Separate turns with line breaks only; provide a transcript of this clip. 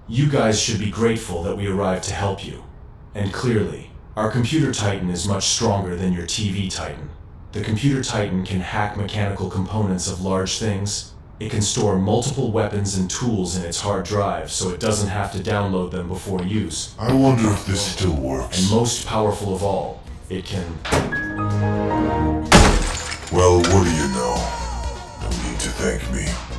You guys should be grateful that we arrived to help you. And clearly, our Computer Titan is much stronger than your TV Titan. The Computer Titan can hack mechanical components of large things. It can store multiple weapons and tools in its hard drive so it doesn't have to download them before use.
I wonder if this still works.
And most powerful of all, it can...
Well, what do you know? No need to thank me.